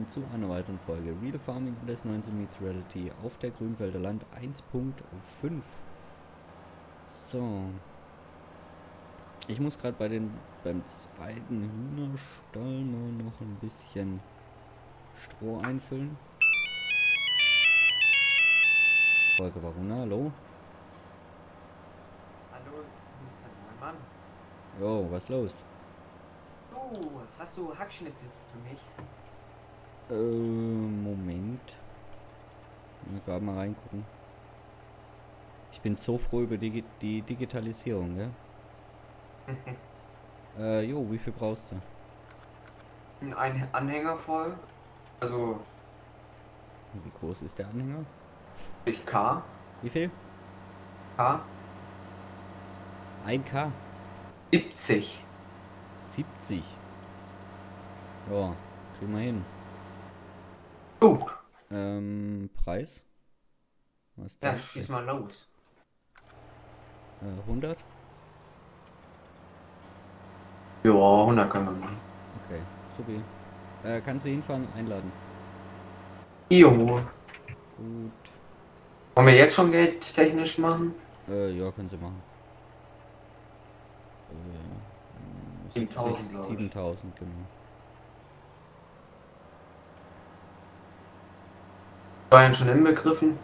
willkommen zu einer weiteren Folge Real Farming alles 19 meets Reality auf der Grünfelder Land 1.5. So. Ich muss gerade beim zweiten Hühnerstall mal noch ein bisschen Stroh einfüllen. Volker Varuna, hallo. Hallo, Mr. Neumann. Jo, was los? Du, hast du Hackschnitzel für mich? Moment. Mal gerade mal reingucken. Ich bin so froh über die Digitalisierung, ja? Jo, wie viel brauchst du? Ein Anhänger voll, also Wie groß ist der Anhänger? durch K. Wie viel? K. 1K? 70. 70. Ja, kriegen wir hin. Du, Preis? Was ja, zahlst du? schieß mal los. 100? Ja, 100 können wir machen. Okay, supi. Kannst du hinfahren, einladen? Jo. Gut. Wollen wir jetzt schon Geld technisch machen? Ja, können sie machen. 70, 7000, glaube ich. 7000, genau. Steuern schon inbegriffen?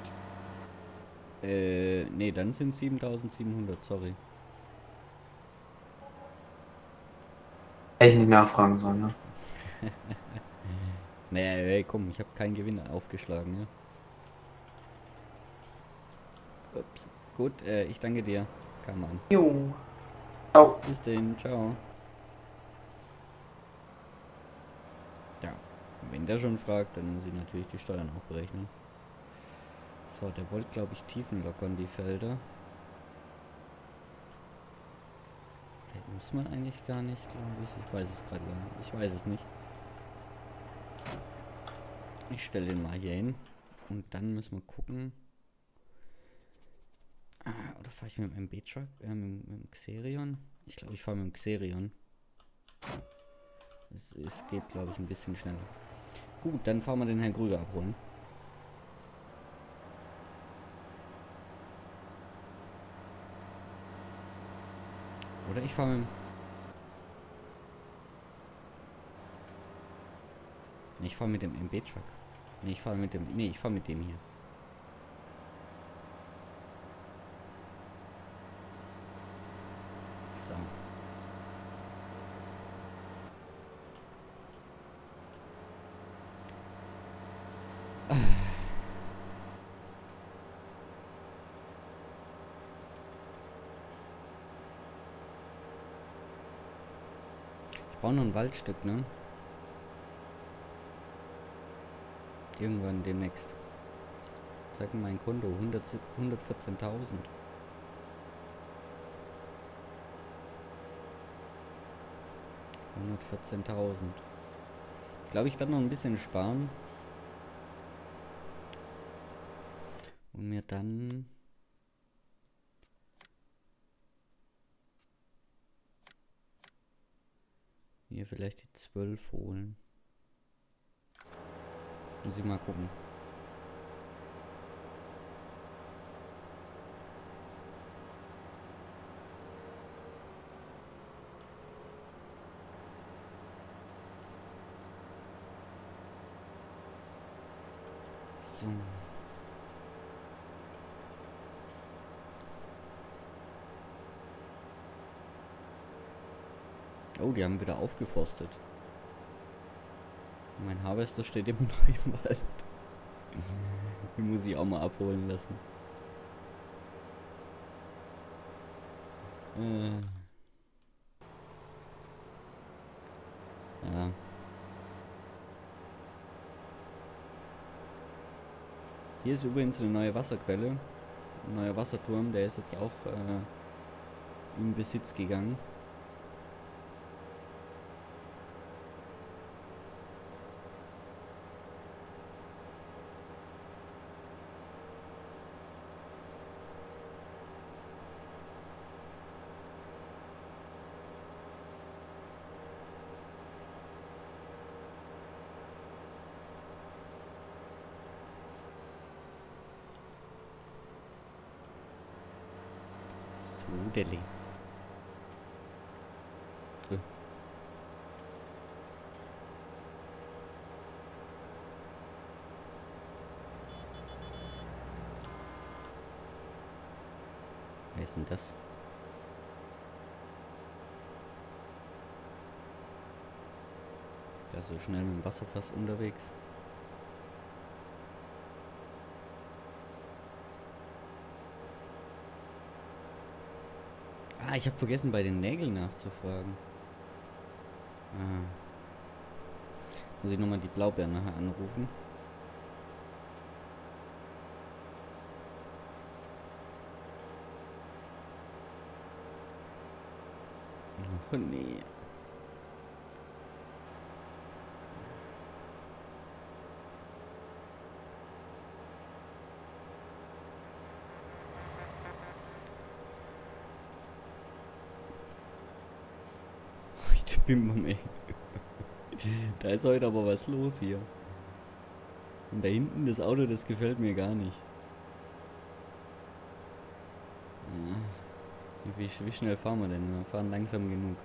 Nee, dann sind 7700, sorry. Hätte ich nicht nachfragen sollen, ne? Naja, ey, komm, ich habe keinen Gewinn aufgeschlagen, ja. Ups. Gut, ich danke dir. Kam an. Jo. Ciao. Bis denn, ciao. Ja, wenn der schon fragt, dann muss ich natürlich die Steuern auch berechnen. So, der wollte, glaube ich, Tiefen lockern, die Felder. Okay, muss man eigentlich gar nicht, glaube ich. Ich weiß es gerade gar nicht. Ich weiß es nicht. Ich stelle den mal hier hin. Und dann müssen wir gucken. Oder fahre ich mit dem MB-Truck? Mit dem Xerion? Ich glaube, ich fahre mit dem Xerion. Es geht, glaube ich, ein bisschen schneller. Gut, dann fahren wir den Herrn Krüger abholen. Oder ich fahre mit dem... Nee, ich fahre mit dem MB-Truck. Nee, ich fahre mit dem... Nee, ich fahre mit dem hier. So. Ich brauche noch ein Waldstück, ne? Irgendwann demnächst. Zeig mir mein Konto. 114.000. 114.000. Ich glaube, ich werde noch ein bisschen sparen. Und mir dann... Hier vielleicht die 12 holen. Muss ich mal gucken. So. Oh, die haben wieder aufgeforstet. Mein Harvester steht immer noch im Wald. Den muss ich auch mal abholen lassen. Ja. Hier ist übrigens eine neue Wasserquelle. Ein neuer Wasserturm, der ist jetzt auch in Besitz gegangen. Swudeli. Wer ist denn das? Der ist so schnell mit dem Wasserfass unterwegs. Ah, ich habe vergessen, bei den Nägeln nachzufragen. Ah. Muss ich nochmal die Blaubeeren nachher anrufen. Oh nee. Ich bin mal ey. Da ist heute aber was los hier. Und da hinten das Auto, das gefällt mir gar nicht. Wie schnell fahren wir denn? Wir fahren langsam genug.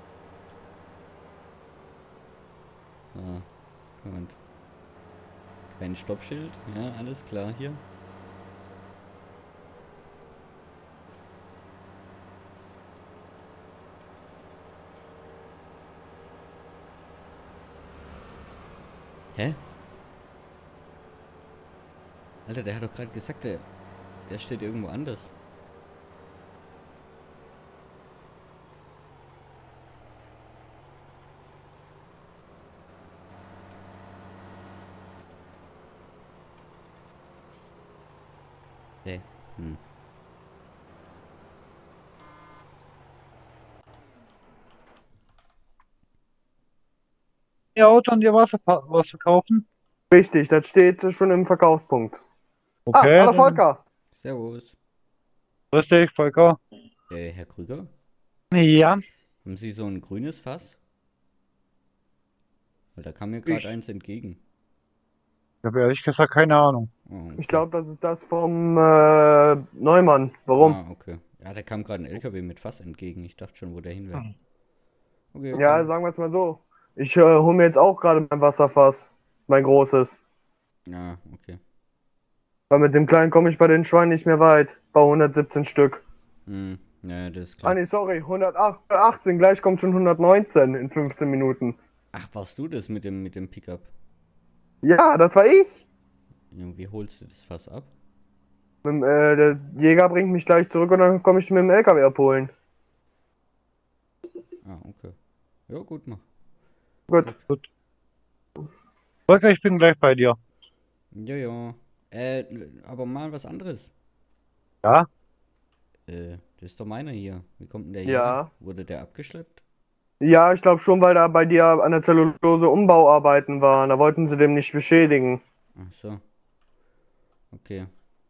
Ah, und kein Stoppschild. Ja, alles klar hier. Hä? Alter, der hat doch gerade gesagt, der steht irgendwo anders. Hä? Hm. Ihr Auto und ihr was verkaufen? Richtig, das steht schon im Verkaufspunkt. Okay, Hallo dann Volker. Servus. grüß dich, Volker. Herr Krüger? Ja, Haben Sie so ein grünes Fass? Weil da kam mir gerade Ich- eins entgegen. ich habe ehrlich gesagt keine Ahnung. Oh, okay. Ich glaube, das ist das vom Neumann. Warum? Ah, okay. Ja, da kam gerade ein LKW mit Fass entgegen. Ich dachte schon, wo der hin wäre. Hm. Okay, Ja, okay. sagen wir es mal so. Ich hole mir jetzt auch gerade mein Wasserfass. Mein großes. Ja, okay. Weil mit dem kleinen komme ich bei den Schweinen nicht mehr weit. Bei 117 Stück. Hm, ja, das ist Ah klar. nee, sorry, 118. Gleich kommt schon 119 in 15 Minuten. Ach, warst du das mit dem Pickup? Ja, das war ich. Ja, wie holst du das Fass ab? Der Jäger bringt mich gleich zurück und dann komme ich mit dem LKW abholen. Ah, okay. Ja, gut, mach. Gut. Volker, ich bin gleich bei dir. Ja, ja. Aber mal was anderes. Ja? Das ist doch meiner hier. Wie kommt denn der Ja. hier? Wurde der abgeschleppt? Ja, ich glaube schon, weil da bei dir an der Zellulose Umbauarbeiten waren. Da wollten sie dem nicht beschädigen. Ach so. Okay.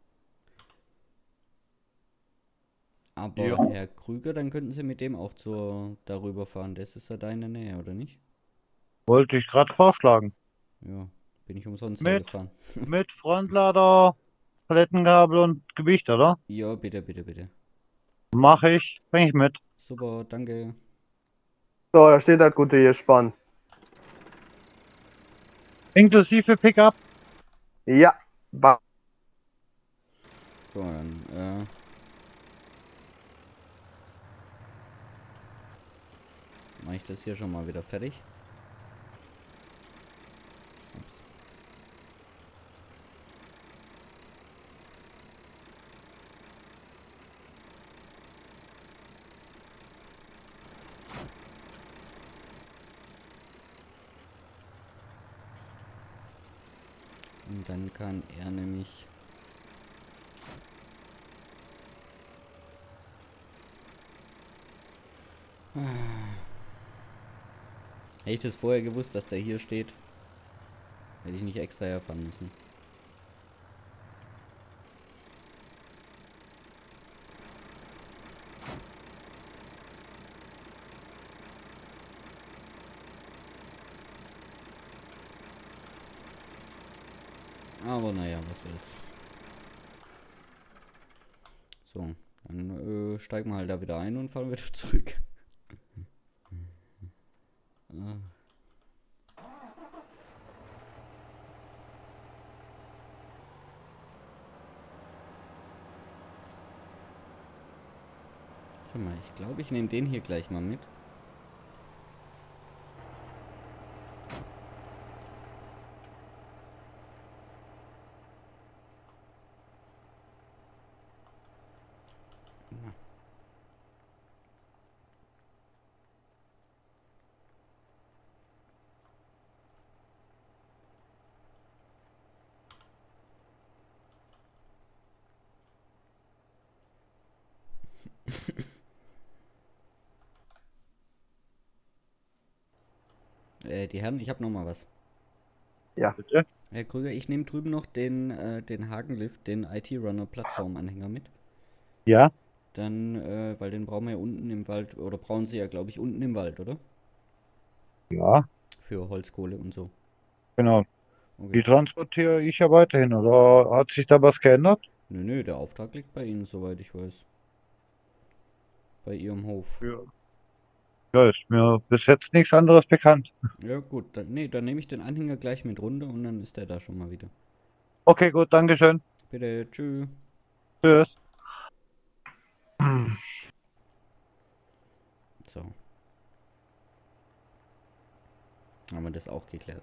Aber Ja. Herr Krüger, dann könnten Sie mit dem auch darüber fahren. Das ist ja da in der Nähe, oder nicht? Wollte ich gerade vorschlagen. Ja, bin ich umsonst Mit? hergefahren. Mit Frontlader, Palettengabel und Gewicht, oder? Ja, bitte, bitte, bitte. Mache ich, bring ich mit. Super, danke. So, da steht das gute Gespann. Inklusive Pickup. Ja. So, dann, mache ich das hier schon mal wieder fertig. Ups. Und dann kann er nämlich hätte ich das vorher gewusst, dass der hier steht, hätte ich nicht extra herfahren müssen. Aber naja, was soll's. So, dann steigen wir halt da wieder ein und fahren wieder zurück. Ah. Warte mal, ich glaube, ich nehme den hier gleich mal mit. Na. Die Herren, ich habe noch mal was. Bitte? Herr Krüger, ich nehme drüben noch den Hagenlift, den IT-Runner Plattform-Anhänger mit. Ja, Dann, weil den brauchen wir ja unten im Wald, oder brauchen sie ja, glaube ich, unten im Wald, oder? ja, Für Holzkohle und so. genau. Die Okay. transportiere ich ja weiterhin, oder hat sich da was geändert? Nö, der Auftrag liegt bei Ihnen, soweit ich weiß. Bei Ihrem Hof. Ja. Ja, ist mir bis jetzt nichts anderes bekannt. Ja, gut, dann nehme ich den Anhänger gleich mit runter und dann ist der da schon mal wieder. Okay, gut, Dankeschön. Bitte, tschüss. Tschüss. So. Haben wir das auch geklärt.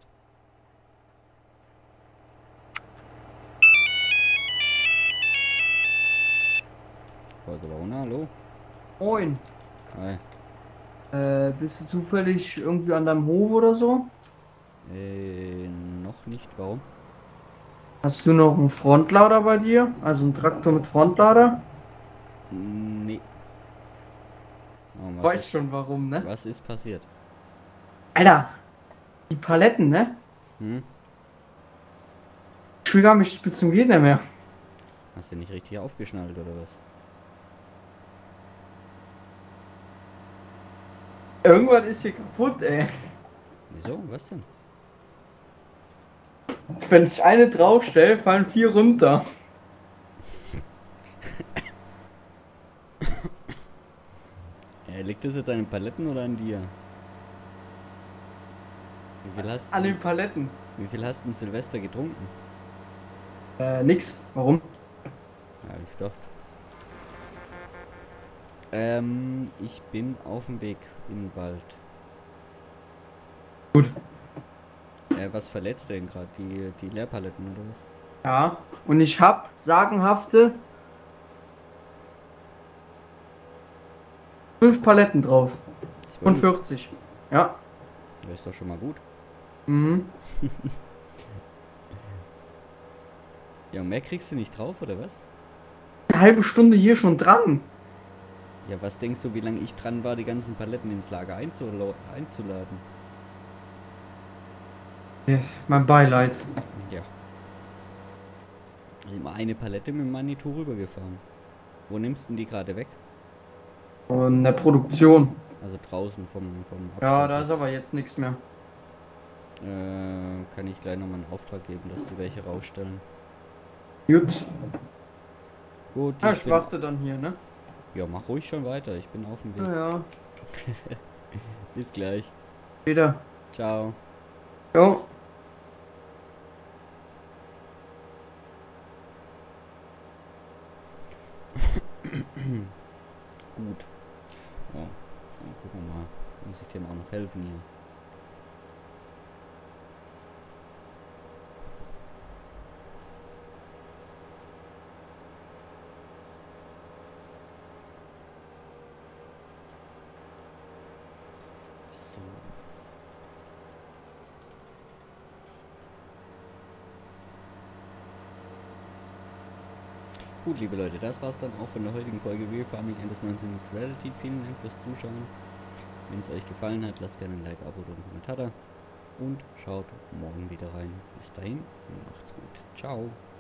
Folge Warner, hallo? Moin. Hi. Bist du zufällig irgendwie an deinem Hof oder so? Noch nicht, warum? Hast du noch einen Frontlader bei dir? Also einen Traktor mit Frontlader? Nee. Oh, Weißt schon warum, ne? was ist passiert? Alter, die Paletten, ne? Hm? Trigger mich bis zum Geht nicht mehr. Hast du nicht richtig aufgeschnallt oder was? Irgendwas ist hier kaputt, ey. Wieso? Was denn? Wenn ich eine draufstelle, fallen 4 runter. Liegt das jetzt an den Paletten oder an dir? An den Paletten. Wie viel hast du Silvester getrunken? Nix. Warum? Ja, ich dachte. Ich bin auf dem Weg in den Wald. Gut. Was verletzt denn gerade? Die Leerpaletten oder was? Ja. Und ich hab sagenhafte 12 Paletten drauf. 12? Von 40. Ja. Das ist doch schon mal gut. Mhm. Ja, und mehr kriegst du nicht drauf, oder was? Eine halbe Stunde hier schon dran. Ja, was denkst du, wie lange ich dran war, die ganzen Paletten ins Lager einzuladen? Mein Beileid. Ja. Immer eine Palette mit dem Manitou rübergefahren. Wo nimmst du denn die gerade weg? Und der Produktion. Also draußen vom Ja, da Abstellplatz. ist aber jetzt nichts mehr. Kann ich gleich nochmal einen Auftrag geben, dass die welche rausstellen. Gut. Gut, Ja, ich warte dann hier, ne? Ja, mach ruhig schon weiter. Ich bin auf dem Weg. Ja. Bis gleich. Wieder. Ciao. Jo. Gut. Ja, dann gucken wir mal. Muss ich dem auch noch helfen hier. So. Gut, liebe Leute, das war's dann auch von der heutigen Folge Real Farming Endless 19 Mixed Reality. Vielen Dank fürs Zuschauen. Wenn es euch gefallen hat, lasst gerne ein Like, Abo oder einen Kommentar da. Und schaut morgen wieder rein. Bis dahin, macht's gut. Ciao.